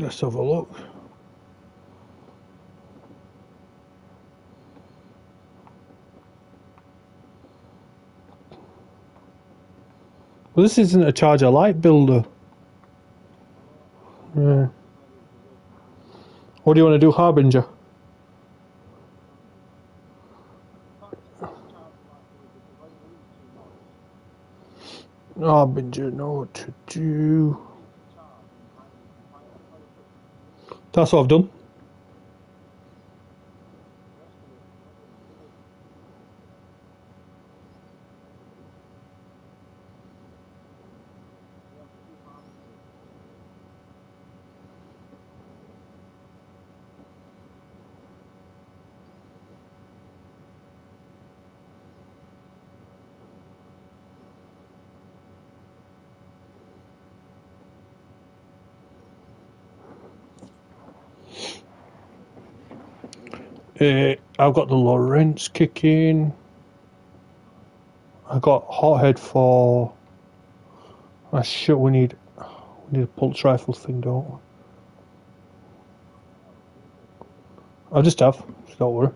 Let's have a look. Well, this isn't a Charger Light builder. Yeah. What do you want to do, Harbinger? Harbinger, know what to do. That's what I've done. I've got the Lorentz kicking. I got Hothead for. Shit, we need a pulse rifle thing, don't we? I just have, so don't worry.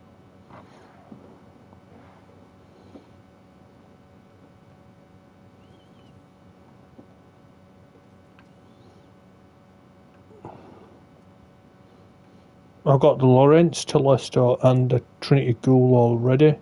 I've got the Lorentz Telesto and the Trinity Ghoul already.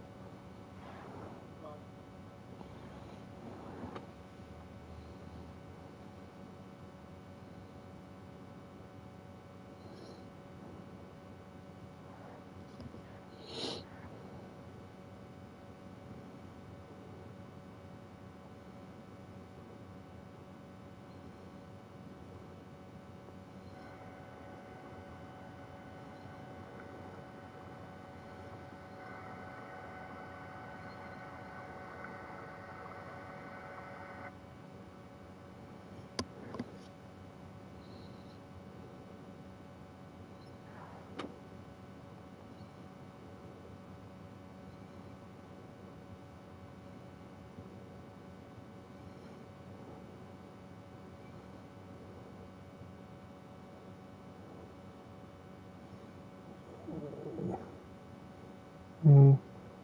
Mm.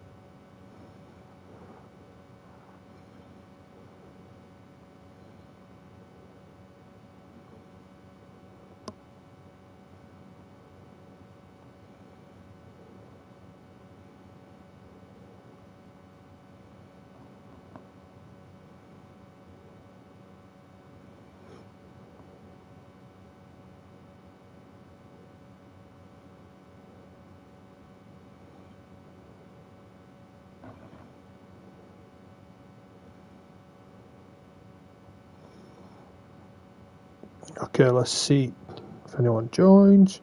Okay, let's see if anyone joins.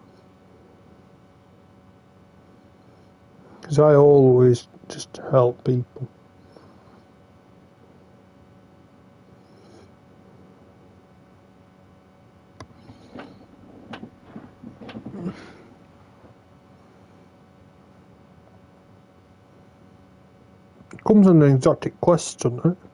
Because I always just help people. It comes on an exotic quest, doesn't it?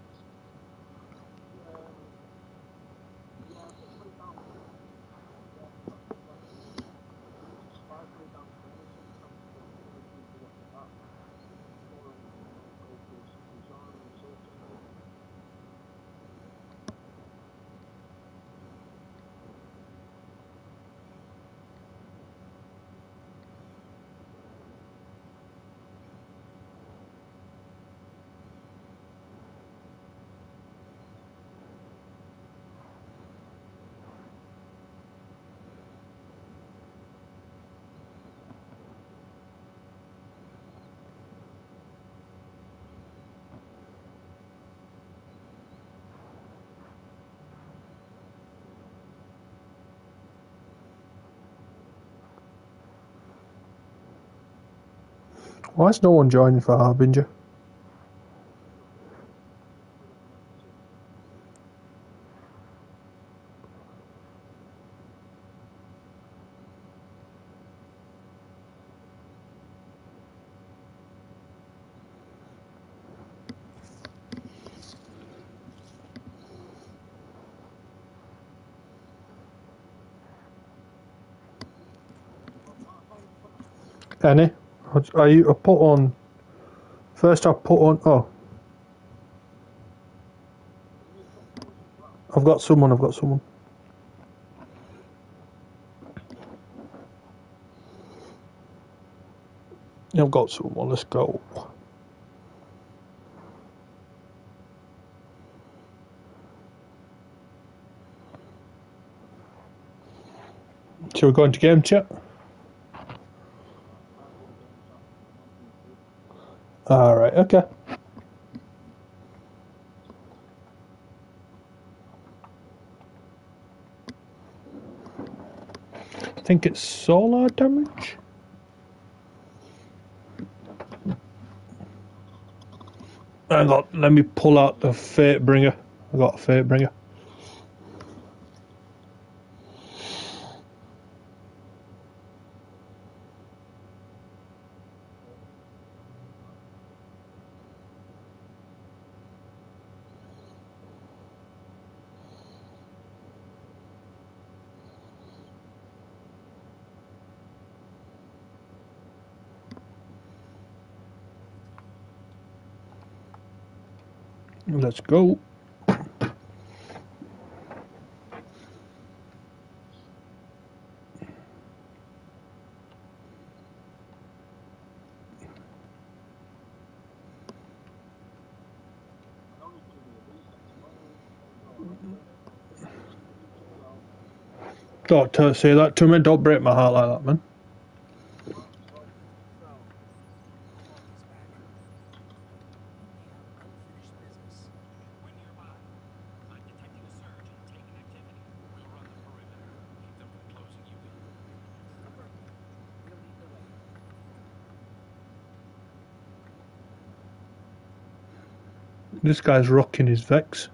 Why is no one joining for Harbinger? Any? I put on. First I put on. Oh, I've got someone. I've got someone. I've got someone. Let's go. So we're going to game chat. All right. Okay. I think it's solar damage. Hang on, let me pull out the Fate Bringer. I got a Fate Bringer. Let's go. Don't say that to me. Don't break my heart like that, man. This guy's rocking his Vex.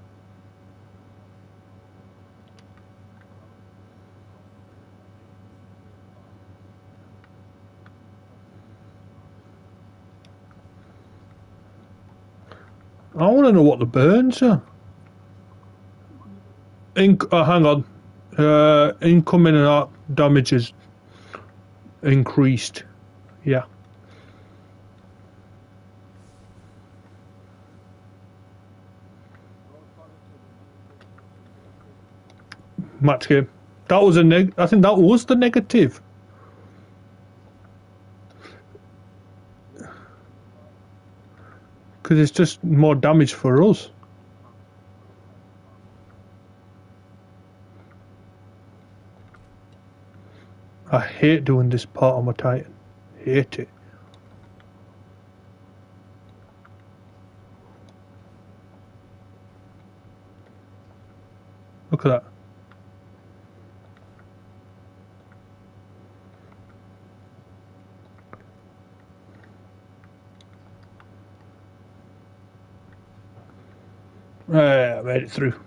I want to know what the burns are. Hang on. Incoming and arc damage is increased. Yeah. Match game. That was I think that was the negative. Because it's just more damage for us. I hate doing this part on my Titan. Hate it. Look at that. I made it through.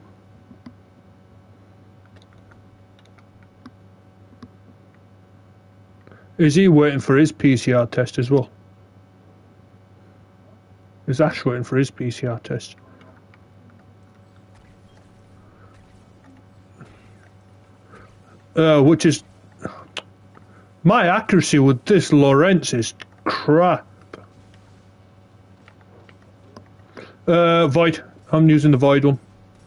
Is he waiting for his PCR test as well? Is Ash waiting for his PCR test? Which is... My accuracy with this Lawrence is crap. Void. I'm using the Void one.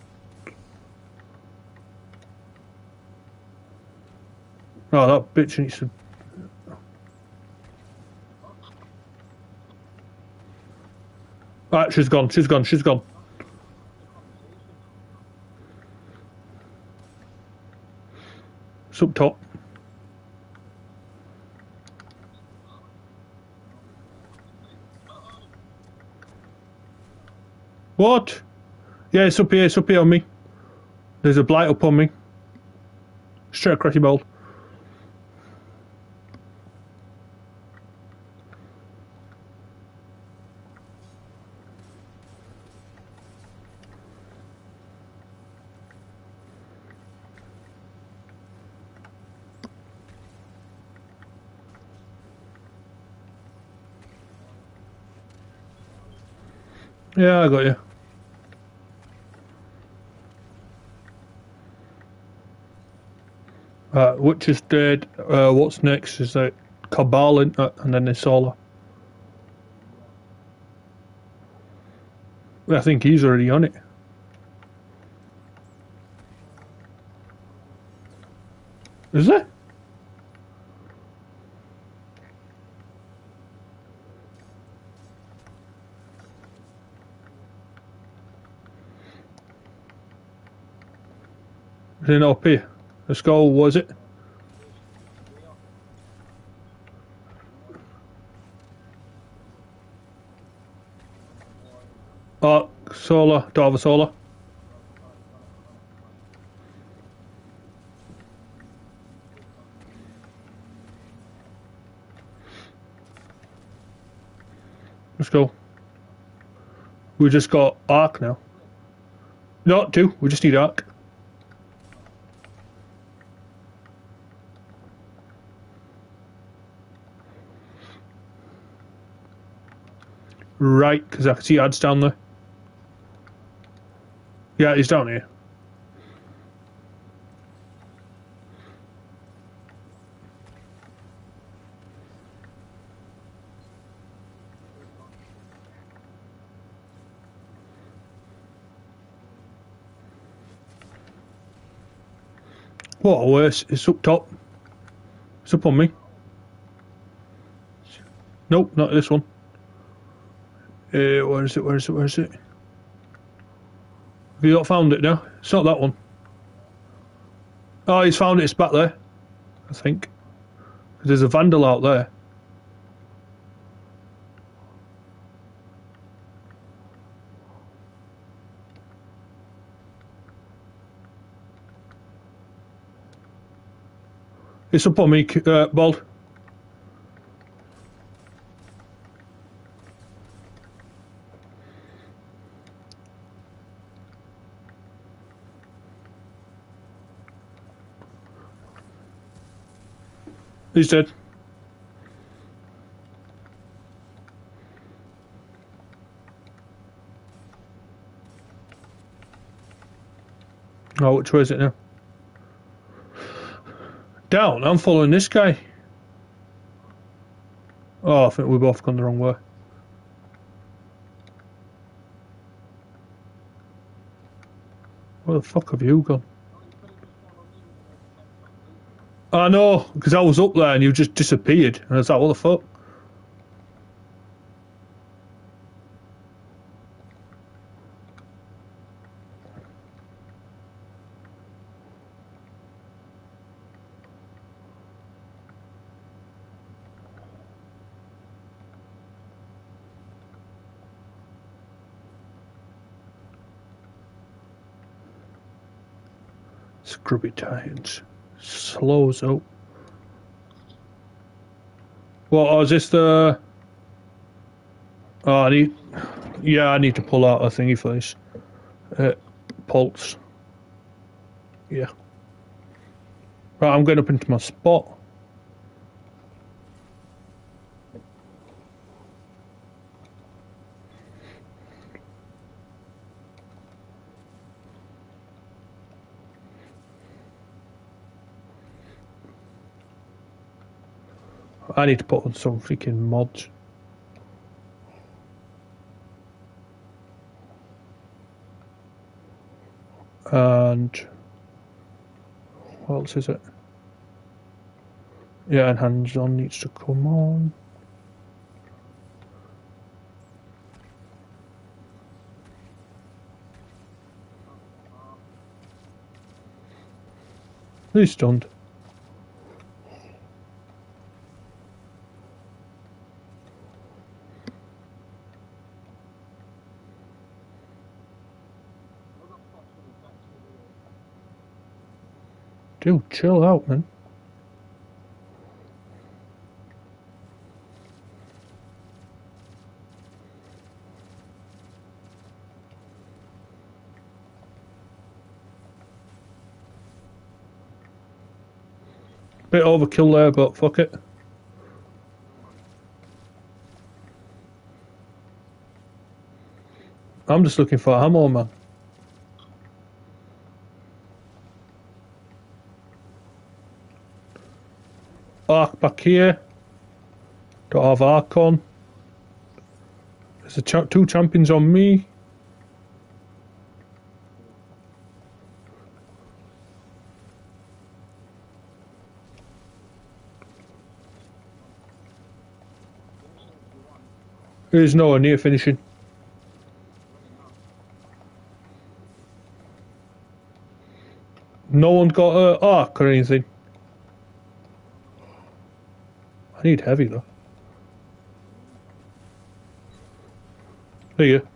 Oh, that bitch needs to... Ah, she's gone, she's gone, she's gone. It's up top. What? Yeah, it's up here on me. There's a blight up on me. Straight across your bowl. Yeah, I got you. Which is dead. What's next? Is that Cabal and then there's Solar. I think he's already on it. Is there? Is it up here? Let's go, was it? Oh, Solar, don't have a Solar. Let's go. We just got Arc now. No, two. We just need Arc. Right, because I can see ads down there. Yeah, he's down here. What worse? It's up top. It's up on me. Nope, not this one. Where is it? Where is it? Where is it? Have you not found it now? It's not that one. Oh, he's found it. It's back there. I think. There's a Vandal out there. It's up on me, Bald. He's dead. Oh, which way is it now? Down. I'm following this guy. Oh, I think we've both gone the wrong way. Where the fuck have you gone? I know, because I was up there and you just disappeared. And I was like, what the fuck? Scrubby Titans. Slows up. What, is this the... Oh, I need... Yeah, I need to pull out a thingy for this. Pulse. Yeah. Right, I'm going up into my spot. I need to put on some freaking mods. And what else is it? Yeah, and hands-on needs to come on. He's stunned. Dude, chill out, man. Bit overkill there, but fuck it. I'm just looking for ammo, man. Arc back here. Don't have Archon. There's two champions on me. There's nowhere near finishing. No one got a arc or anything. I need heavy though. There you go.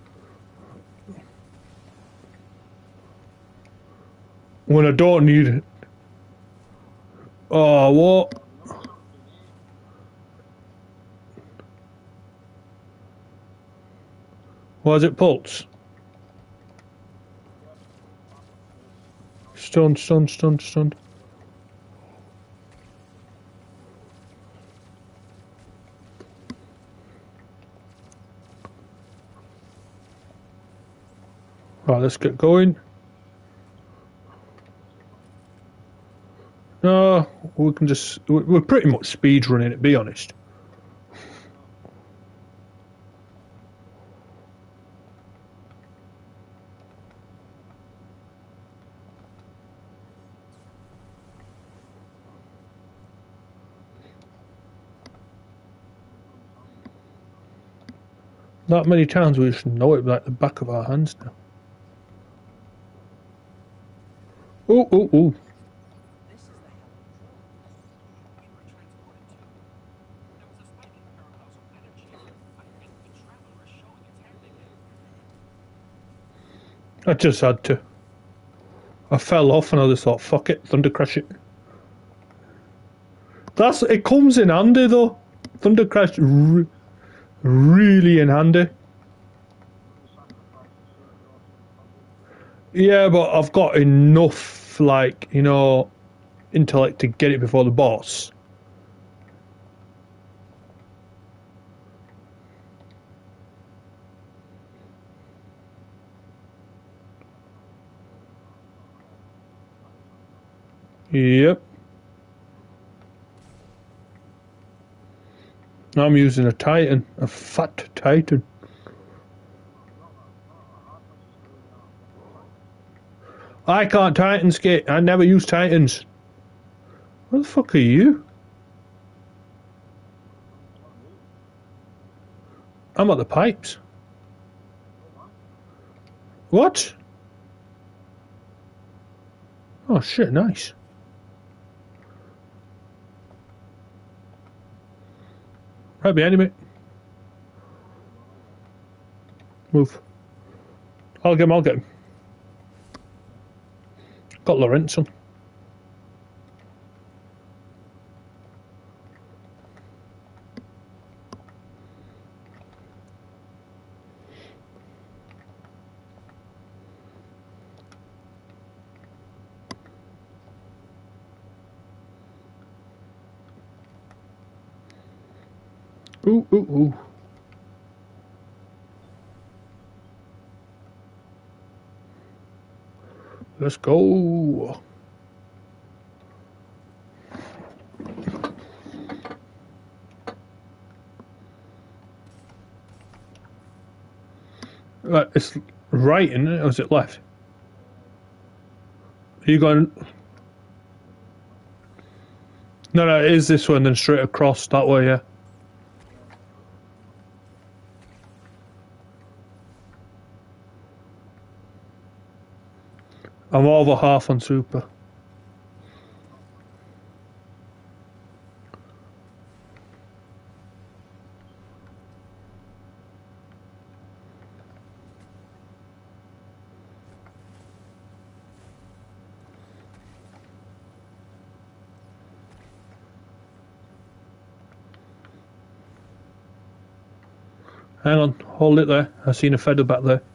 When I don't need it. Oh, what? Why is it pulse? Stunned, stunned, stunned, stunned. Right, let's get going. No, we can just... We're pretty much speed running it, to be honest. Not many times we just know it like the back of our hands now. Oh, oh, oh. I just had to. I fell off and I just thought, fuck it, Thunder Crash it. It comes in handy though. Thunder Crash really in handy. Yeah, but I've got enough, like, you know, intellect to get it before the boss. Yep. I'm using a Titan, a fat Titan. I can't Titan skate. I never use Titans. What the fuck are you? I'm at the pipes. What? Oh shit, nice. Right behind me. Move. I'll get him, I'll get him. Got Lorenzo. Ooh, ooh, ooh. Let's go. It's right, isn't it? Or is it left? Are you going? No, it is this one, then straight across that way, yeah. I'm over half on super. Hang on, hold it there. I seen a feather back there.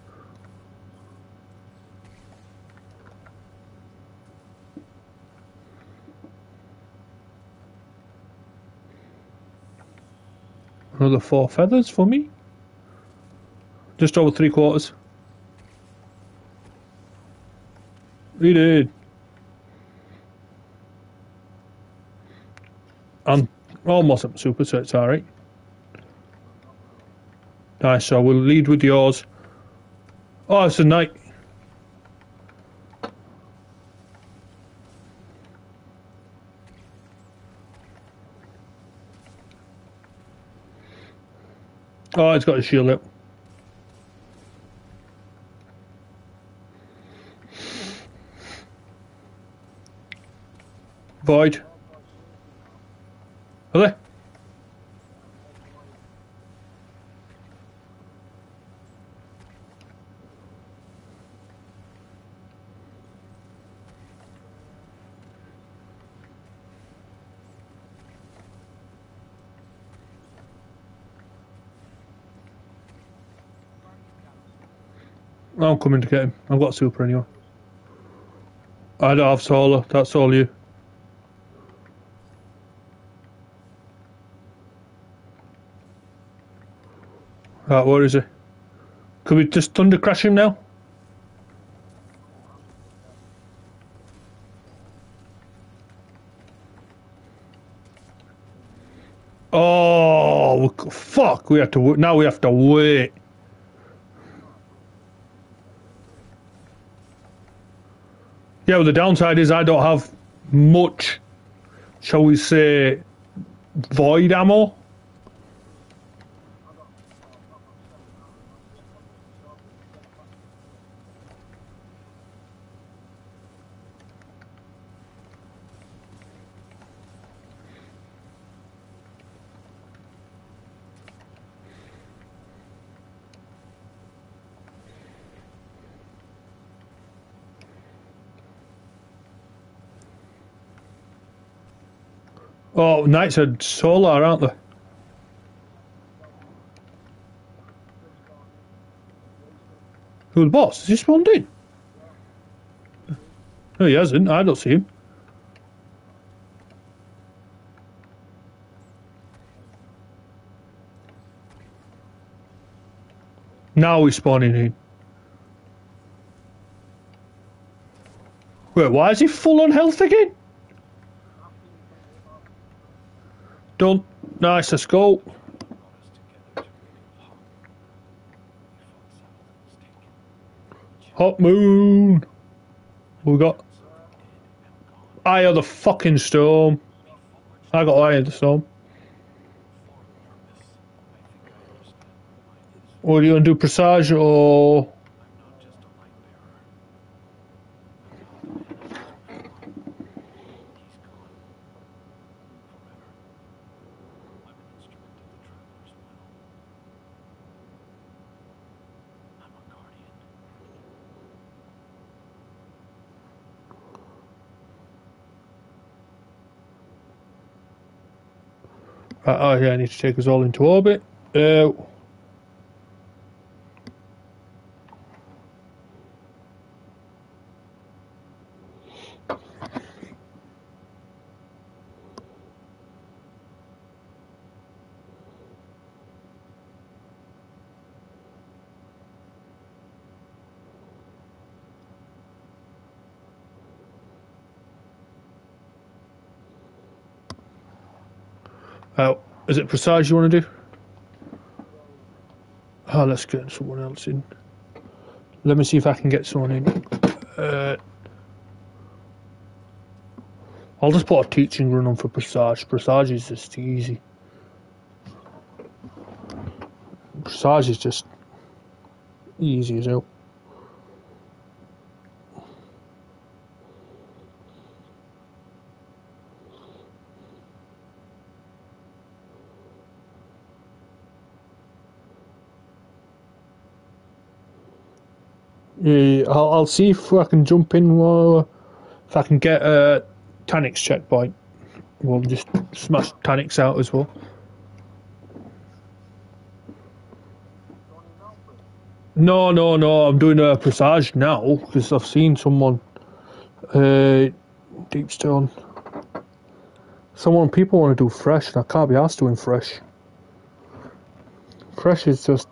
Another 4 feathers for me. Just over 3/4. We did. Almost up super, so it's alright. Nice, so we'll lead with yours. Oh, it's a knight. Oh, it's got a shield up. Void. Are they? I'm coming to get him. I've got super anyway. I don't have solar. That's all you. Right, where is he? Could we just thunder crash him now? Oh, fuck! We have to. Now we have to wait. Yeah, well, the downside is I don't have much, shall we say, void ammo. Oh, knights are solar, aren't they? Who's the boss? Has he spawned in? No, he hasn't. I don't see him. Now he's spawning in. Wait, why is he full on health again? Don't. Nice, let's go. Hot moon. We got Eye of the fucking Storm. I got Eye of the Storm. What are you gonna do, Presage or? Oh yeah, I need to take us all into orbit. Is it Presage you want to do? Oh, let's get someone else in. Let me see if I can get someone in. I'll just put a teaching run on for Presage. Presage is just easy. Presage is just easy as hell. Yeah, I'll see if I can jump in. If I can get a Tanix checkpoint, we'll just smash Tanix out as well. No, I'm doing a Presage now because I've seen someone. Deepstone. People want to do fresh, and I can't be asked doing fresh. Fresh is just.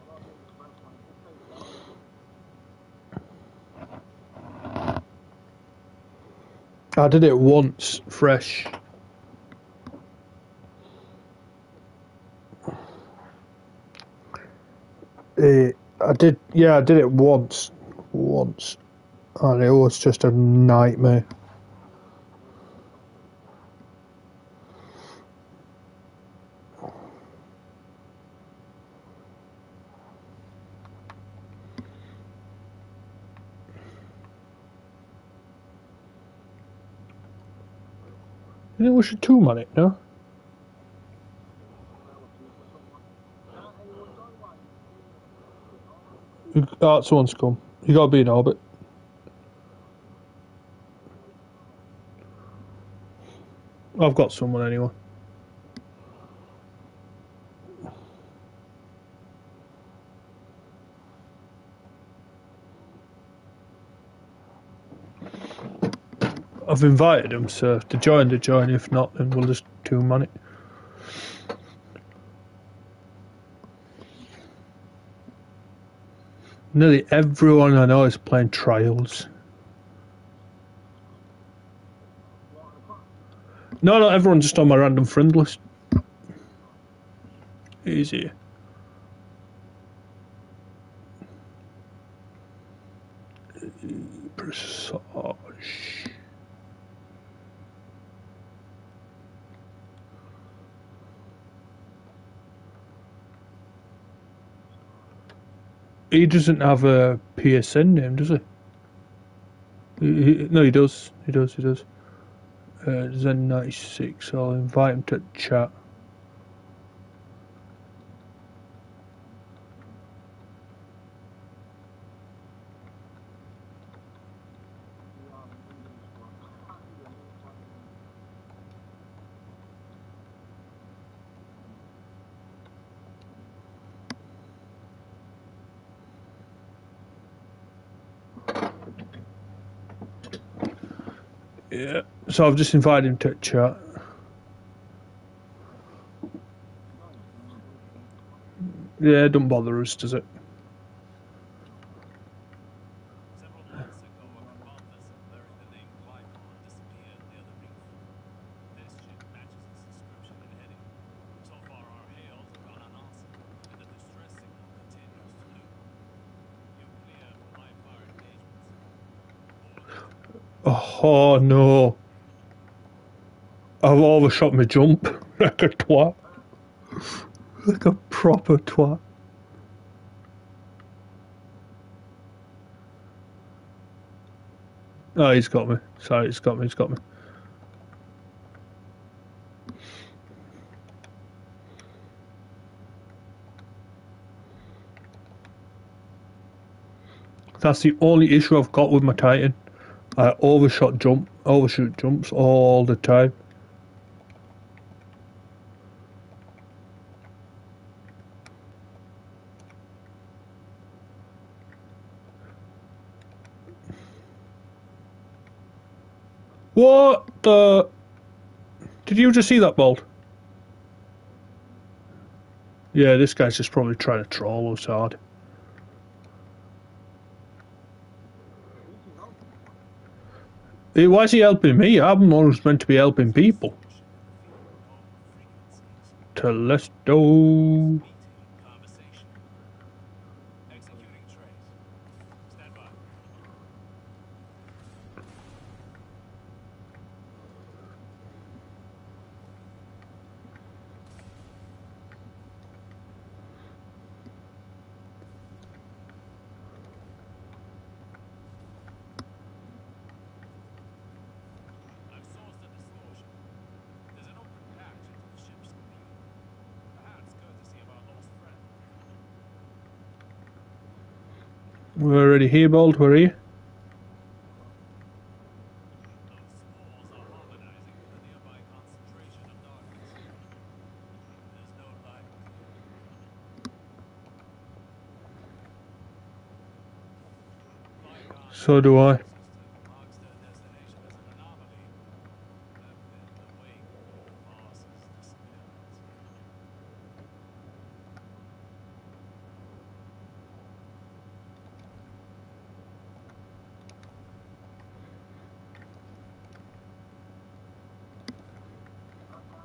I did it once, fresh. I did, yeah, I did it once, and it was just a nightmare. I think we should two-man it, no? Oh, someone's come. You gotta be in orbit. I've got someone anyway. I've invited them, so to join, they join. If not, then we'll just two-man it. Nearly everyone I know is playing Trials. No, not everyone, just on my random friend list. Easy. Presage. He doesn't have a PSN name, does he? No, he does. He does. Zen96. I'll invite him to chat. Yeah. So I've just invited him to chat. Yeah, don't bother us, does it? Oh no. I've overshot my jump like a twat. Like a proper twat. Oh, he's got me. Sorry, he's got me. That's the only issue I've got with my Titan. I overshoot jumps all the time. What the? Did you just see that bolt? Yeah, this guy's just probably trying to troll us hard. Why is he helping me? I'm the one who's meant to be helping people. Telesto. We're already here, Bolt. Where are you? So do I.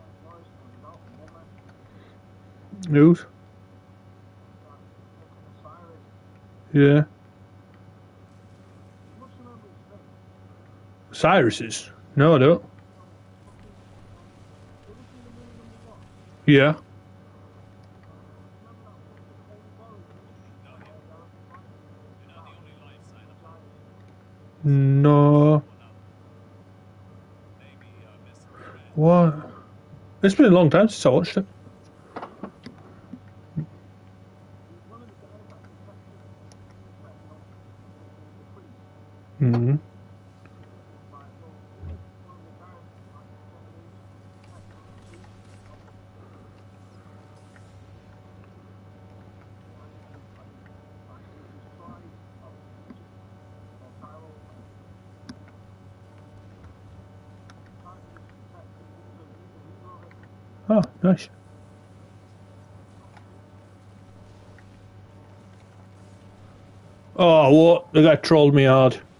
News. Yeah. Cyrus's? No, I don't. Yeah. No. What? It's been a long time since I watched it. Hmm. Oh, nice. Oh, what? The guy trolled me hard.